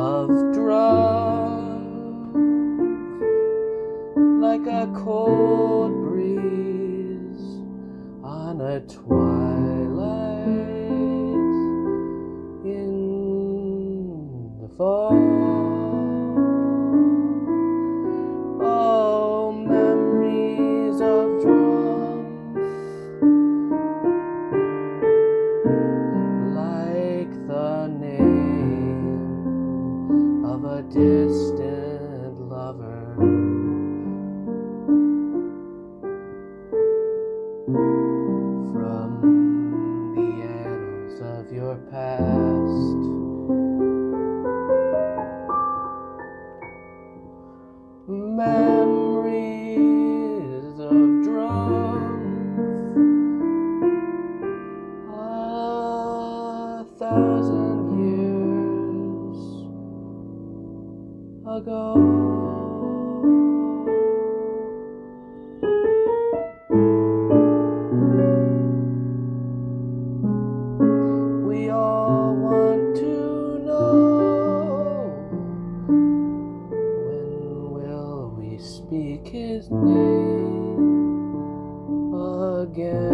of drunk, like a cold breeze on a twilight in the fall. Oh, memories of drunk, like the name of a distant lover, from the annals of your past. Memories of drunk, 1,000 years ago. We all want to know, when will we speak his name again?